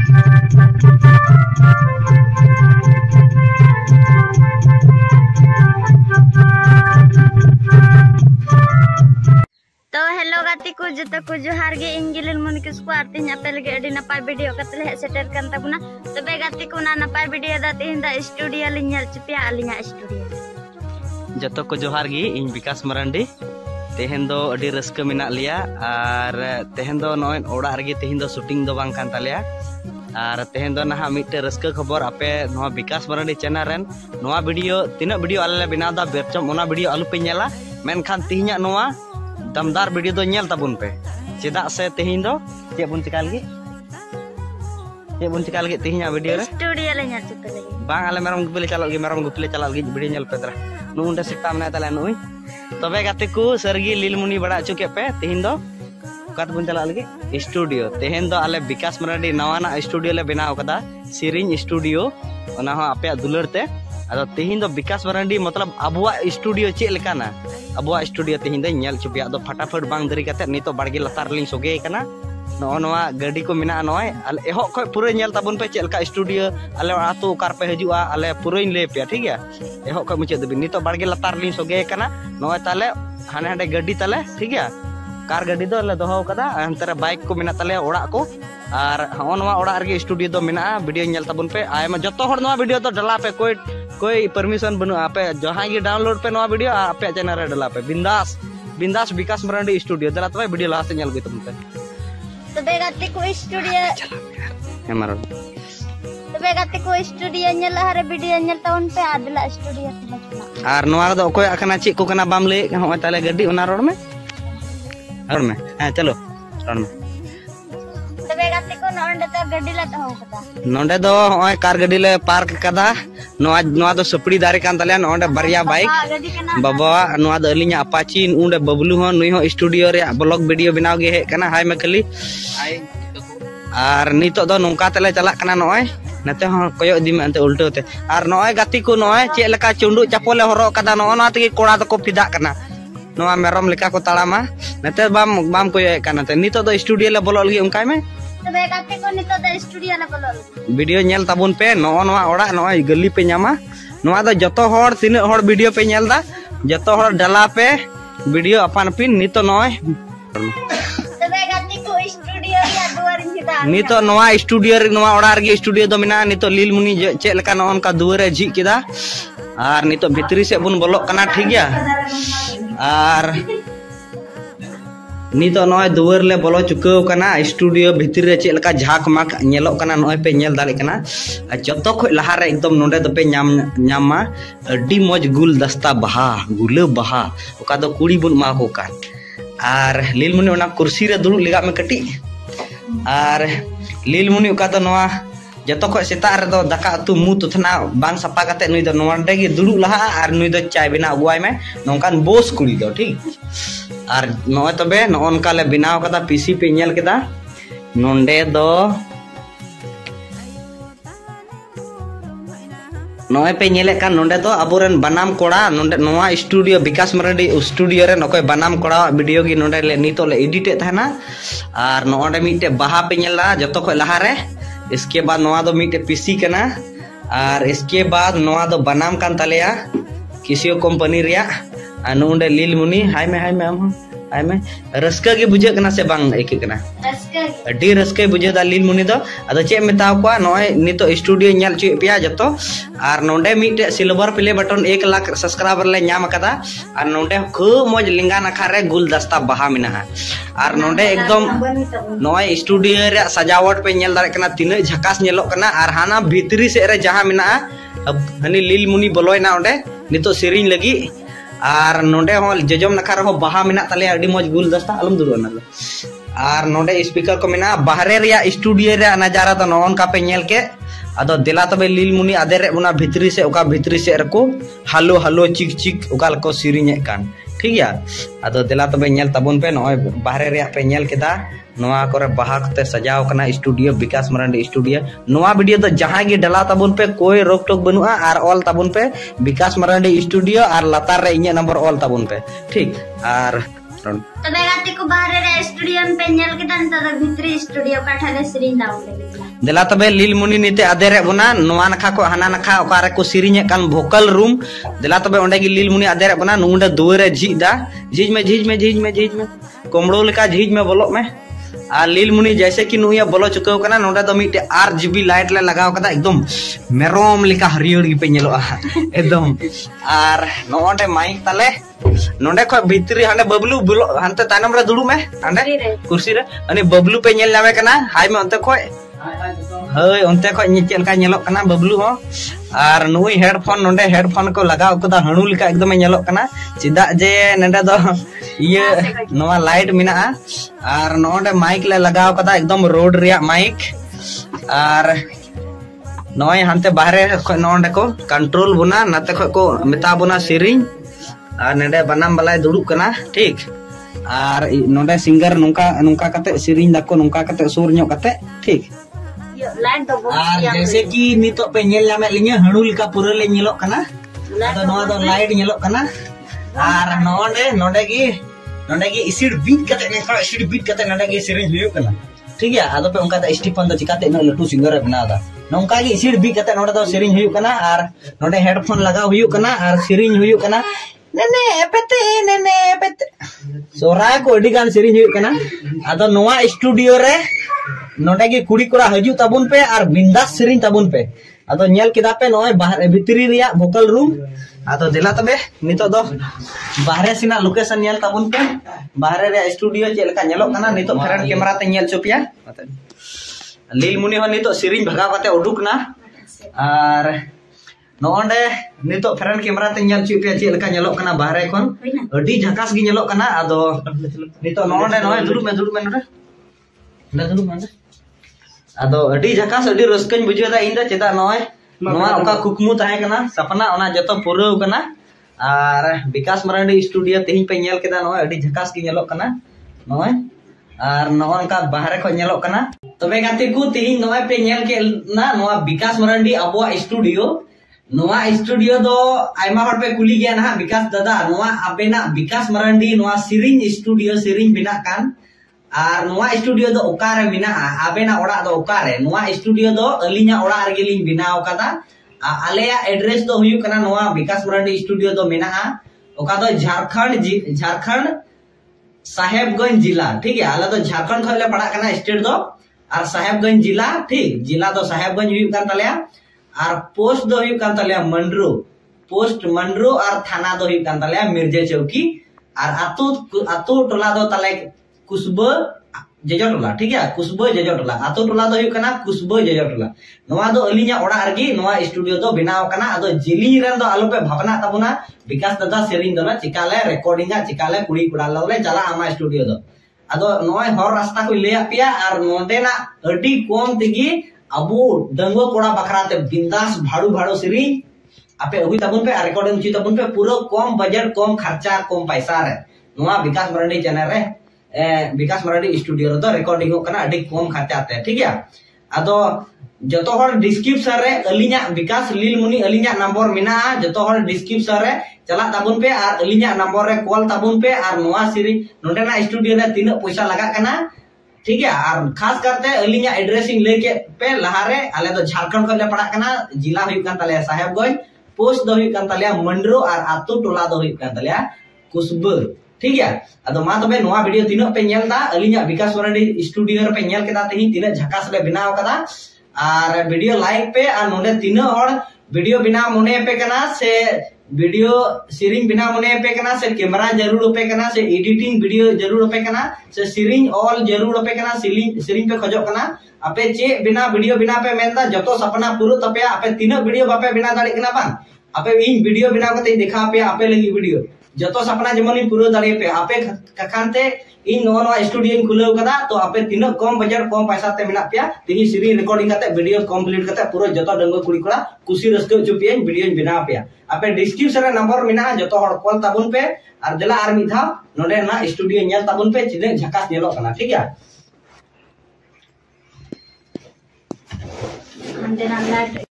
तो हेलो गाती को जो को जोहार गे इंगिलिल मुनि किसको आते हैं पे लगे अडी नपाय वीडियो कतले हे सेटर kan tabuna तबे गाती को ना नपाय वीडियो दा तेहिं दा स्टूडियो लिᱧal चिपिया अलिङा स्टूडियो जतो को जोहार गे इन विकास मरांडी तेहेन दो अडी रस्का मिना लिया और तेहेन दो नय ओड़ा रगे तेहिं दो शूटिंग दो बांग कान तालिया और तेहेन दो नहा मिटे रस्का खबर आपे नोआ विकास मरांडी चैनल रेन नोआ वीडियो तीना वीडियो आले बिना दा बेरचम ओना वीडियो आलु पे नेला मेनखान तिहिङा नोआ दमदार वीडियो दो नेल ताबुन पे चेदा से तेहिं दो चे बुन चिका लगी तेहिङा वीडियो रे स्टूडियो लिᱧal चिपे लगी बांग आले मेरम गुपले चला लगी वीडियो नेल पे तरा नुंडे सिटा मने ताले नुई तबे गाते को सरगी लीलमुनी बड़ा अचु के पे तेहिं दो कत बुन चला लगी स्टूडियो तेहेन दो आले विकास मरांडी नवाना स्टूडियो ले बनाव कदा सिरिंग स्टूडियो ओना हो आपे दुलर ते अदो तेहिं दो विकास मरांडी मतलब अबुआ स्टूडियो चे लेकाना अबुआ स्टूडियो तेहिं दो नेल चुपिया दो फटाफट बांग दरी कते नितो बाड़गे लतार लिंग सोगे कना नोआ गाड़ी को मिना नय आले एहो ख पूरा नेल ताबुन पे चेलका स्टूडियो आले आतो कार पे हजुआ आले पूरा ले पे ठीक है एहो ख मुचे दबि नितो बाड़गे लतार लिंग सोगे कना नय ताले हाने हाने गाड़ी ताले ठीक है कार गाड़ी दो ले दोहो कदा अंतरे बाइक को मिना ताले ओड़ा को और हो नोआ ओड़ा रगे स्टूडियो दो मिना वीडियो नेल ताबुन पे आयमा जतो हर नोआ वीडियो तो डला पे कोई परमिशन बनु आपे जहां गे डाउनलोड पे नोआ वीडियो आपे चैनल रे डला पे बिंदास विकास मरांडी स्टूडियो दला तबे वीडियो लास्ट नेल गई तुम पे तबे गाते को स्टूडियो हे मारो तबे गाते को स्टूडियो नेल हरे वीडियो नेल ताउन पे आदला स्टूडियो और नोआ दो कोई अखना ची को कना बाम ले हो ताले गाड़ी ओना रोड में हां चलो रोड में तबे गाते को नोंडे तो गाड़ी ला हो कदा नोंडे दो होय कार गाड़ी ले पार्क कदा नोआ दो सपड़ी दारे कान ताले नोंडे बरिया बाइक बाबा नोआ दो अलिኛ अपाची उंडे बबलू हो नुई हो स्टूडियो रे ब्लॉग वीडियो बनाव गे हे कना हाय मकली और नितो दो नोंका तले चला कना नोय नते हो कोयो दी में अंते उल्टोते और नोय गाती को नोय चे लका चुंडू चापोले हरो कदा नोना तगी कोड़ा तो को फिदा कना नोआ मेरम लेका को ताड़ामा नते बाम कोयो कना ते नितो दो स्टूडियो ले बोलो लगी उनकाय में तबे गाते को नितो दो स्टूडियो ले बोलो वीडियो नेल ताबुन पे नोआ ओड़ा नोय गली पे न्यामा नोआ दो जतो हर तीन हर वीडियो पे नेल दा जतो हर डला पे वीडियो अपन पिन नितो नोय तबे गाते को स्टूडियो या दुआर हिदा नितो नोआ स्टूडियो रे नोआ ओड़ा रे स्टूडियो दो मिना नितो लीलमुनी चे लका नोन का दुआरे झी किदा और नितो भितरी से बुन बोलो कना ठीक गया और नितो नोय दुआर ले बोलो चुकाव कना स्टूडियो भितरी रे चे लका झाक माक नेलो कना नोय पे नेल दाले कना जतो ख लहा रे एकदम नोंडे दो पे न्यामा अड्डी मौज गुलदस्ता बहा गुलाब बहा ओका दो कुड़ी बुन मा को कान और लीलमुनी ओना कुर्सी रे दुड़ु लेगा में कटी और लीलमुनी ओका दो नोआ जतो ख सेता रे दो दाका अतु मु तुथना बांग सपा कते नुई दो नोंडे गे दुड़ु लहा और नुई दो चाय बिना अगुआय में नोंकान बोस कुड़ी दो ठीक और नोय तबे नोनका ले बिनाव कदा पीसी पे नेल केदा नोंडे दो नोय पे नेले कान नोंडे दो अबोरन बनाम कोड़ा नोंडे नोआ स्टूडियो विकास मरांडी स्टूडियो रे नकोय बनाम कोड़ा वीडियो की नोंडे ले नितो ले एडिट थाना और नोंडे मिटे बहा पे नेला जतो ख लहा रे इसके बाद नोआ दो मिटे पीसी कना और इसके बाद नोआ दो बनाम कान तालेया किसी कंपनी रिया नोंडे लीलमुनी हाय में रस्का के बुझे कना से बांग एके कना अड्डी रस्का बुझे दा लीलमुनी दो अदो चे मेताव को नोय नितो स्टूडियो नेल चुय पिया जतो और नोंडे मिटे silver play button 1 lakh subscriber ले न्याम कदा और नोंडे खूब मौज लिंगा नखा रे गुलदस्ता बहा मिना और नोंडे एकदम नोय स्टूडियो रे सजावट पे नेल दारे कना तिने झकास नेलो कना और हाना भीतरी से रे जहां मिना हनी लीलमुनी बोलोयना ओंडे नितो सिरिंग लगी और नोंडे हो जजम नखा रे हो बहा मिना ताले अड्डी मौज गुलदस्ता अलम दुरो ना और नोंडे स्पीकर को मिना बाहरे रे स्टूडियो रे नजारा तो नोन का पे नेल के अदो दिला तबे लीलमुनी आदे रे उना भीतरी से ओका भीतरी से रको हालो हालो चिक चिक ओका को सिरिंग कान ठीक है अदो दिला तबे नेल तबुन पे नोय बाहरे रे पे नेल केदा नोआ करे बहा कते सजाव कना स्टूडियो विकास मरांडी स्टूडियो नोआ वीडियो तो जहां गे डला तबुन पे कोई रोक टोक बनुआ और ऑल तबुन पे विकास मरांडी स्टूडियो और लतार रे इnya नंबर ऑल तबुन पे ठीक और तबे गाती को बाहरे रे स्टूडियो पे नेल के तन भीतरी स्टूडियो का ठाले सिरिंग दाउ ले देला तबे लीलमुनी नीते आदेरे बना नोआ नखा को हाना नखा ओकारे को सिरिंजे कान भोकल रूम देला तबे ओंडे गी लीलमुनी आदेरे बना नुंडे दुवरे झीदा झीज में कोमड़ो लेका झीज में बोलो में आ लीलमुनी जैसे कि नुया बोलो चुकाव कना नोडे तो मिटे RGB लाइट ले लगाव कदा एकदम मेरोम लेका हरियर गी पे नेलो एकदम आर नोडे माइक तले नोडे ख भितरी हाने बबलू बोलो हानते तानम रे दुडू में हांडे कुर्सी रे अनि बबलू पे नेल नामे कना हाय में अंते खय हय अंते खय चेल का नेलो कना बबलू हो आर नुई हेडफोन नोडे हेडफोन को लगाव कदा हणु लेका एकदम नेलो कना चिदा जे नंडे दो ये नोआ लाइट मिना आर नोडे माइक ले लगाव कदा एकदम रोड रिया माइक आर नोय हानते बाहरे ख नोडे को कंट्रोल बुना नाते ख को मेता बुना सिरिंग आर नंडे बनाम बलाय दुडुक कना ठीक आर नोडे सिंगर नुका नुका कते सिरिंग दको नुका कते सुर ᱧᱚᱜ कते ठीक आर जैसे कि नितो पे नेल नामे लिnya हणु लेका पूरा ले नेलो कना तो नोआ दो लाइट नेलो कना आर नोडे की इसिड बीट कते ने का इसिड बीट कते नडे की सिरिंज हुयो कना ठीक है आदो पे उनका द स्टीफन द चिकाते न लटू सिंगर रे बनादा नोंका की इसिड बीट कते नोडे दो सिरिंज हुयो कना आर नोडे हेडफोन लगा हुयो कना आर सिरिंज हुयो कना नेने एपेते सोरा को अडी गान सिरिंज हुयो कना आदो नोआ स्टूडियो रे नोडे की कुड़ी कोड़ा हजू ताबुन पे आर बिंदास सिरिंज ताबुन पे आदो नेल किदा पे नोय बाहर भितरी रिया वोकल रूम आदो दिला तबे नितो दो बाहरे सिना लोकेशन नेल ताबुन पे बाहरे रे स्टूडियो चे लेका नेलो कना नितो फ्रंट कैमरा ते नेल चोपिया लीलमुनी हो नितो सिरिंज भगा कते उडुक ना आर नोंडे नितो फ्रंट कैमरा ते नेल चोपिया चे लेका नेलो कना बाहरे कोन अडी झकास गी नेलो कना आदो नितो नोंडे नोय दुडुक में नोडे दुडुक में आदो अडी झकास अडी रस्कन बुझेदा इंदा चेदा नोय नोआ ओका कुकमु ताहे कना सपना ओना जतो पुरव कना आर विकास मरांडी स्टूडियो तेहिं पे नेल केदा नोय अडी झकास की नेलो कना नोय आर नोन का बाहर को नेलो कना तबे गाते को तेहिं नोय पे नेल के ना नोआ विकास मरांडी अबो स्टूडियो दो आइमा हर पे कुली गया ना विकास दादा नोआ अबेना विकास मरांडी नोआ सिरिंज स्टूडियो सिरिंज बिना कान आर नोआ स्टूडियो दो ओकारे मिना आबेना ओड़ा दो ओकारे नोआ स्टूडियो दो अलिना ओड़ा आरगे लिंग बिनाव कदा आलेया एड्रेस दो हुयु कना नोआ विकास मरांडी स्टूडियो दो मिना ओका दो झारखंड साहेबगंज जिला ठीक है आला दो झारखंड खले पड़ा कना स्टेट दो आर साहेबगंज जिला ठीक जिला दो साहेबगंज हुयु कान तलेया आर पोस्ट दो हुयु कान तलेया मंडरू आर थाना दो हुयु कान तलेया मिर्जा चौकी आर आतु टोला दो तले कुसबो जेजो टोला ठीक है कुसबो जेजो टोला आतो टोला दो हुयु कना कुसबो जेजो टोला नोआ दो अलिया ओड़ा आरगी नोआ स्टूडियो दो बनाव कना आदो जिली रेन दो आलो पे भावना ताबुना विकास दादा सेरिंग दो ना चिकाले रिकॉर्डिंग चिकाले कुड़ी कुड़ा लले चला आमा स्टूडियो दो आदो नोय हर रास्ता को ले आपिया आर नोंडे ना अडी कम तिगी अबु दंगो कोड़ा बखराते बिंदास भाड़ू सिरिंज आपे अगुई ताबुन पे रिकॉर्डिंग ची ताबुन पे पूरा कम बजट कम खर्चा कम पैसा रे नोआ विकास मरांडी चैनल रे विकास मराठी स्टूडियो तो रिकॉर्डिंग कना अडी कम खर्चाते ठीक है आदो जतो हर डिस्क्रिप्शन रे अलिया विकास लीलमुनी अलिया नंबर मिना जतो हर डिस्क्रिप्शन रे चला ताबुन पे आर अलिया नंबर रे कॉल ताबुन पे आर नोआ सिरी नोडेना स्टूडियो रे तीन पैसा लगा कना ठीक है और खास करते अलिया एड्रेसिंग लेके पे लहारे आले तो झारखंड को ले पड़ा कना जिला हुई कान तले साहेबगंज पोस्ट दो हुई कान तले मंडरो और आतु टोला दो हुई कान तले कुसबो ठीक है अदो मा तबे नोआ वीडियो तीनो पे नेलदा अलिया विकास मरांडी स्टूडियो रे पे नेल केदा तेही तीना झकास ले बनाव कदा आर वीडियो लाइक पे आ नोडे तीनो हर वीडियो बिना मने पे कना से वीडियो सिरिंग बिना मने पे कना से कैमरा जरूर पे कना से एडिटिंग वीडियो जरूर पे कना से सिरिंग ऑल जरूर पे कना सिरिंग पे खजो कना आपे चे बिना वीडियो बिना पे मेनदा जतो सपना पूरो तपे आपे तीनो वीडियो बापे बिना दाड़ी कना बांग आपे इन वीडियो बिना कते दिखा पे आपे लगी वीडियो जतो सपना जेमन पूरा दाड़ी पे आपे कखानते इन नोआ स्टूडियो खुलेव कदा तो आपे तीनो कम बजट कम पैसा ते मिना पिया तिनी सिरिंग रिकॉर्डिंग कते वीडियो कंप्लीट कते पूरा जतो डंगो कुड़ी कोड़ा कुसी रस्को चुपियन वीडियो बिना पिया आपे डिस्क्रिप्शन रे नंबर मिना जतो हर कॉल ताबुन पे और जला आर मिधा नोडे ना स्टूडियो नेल ताबुन पे चिदे झकास नेलो कना ठीक है।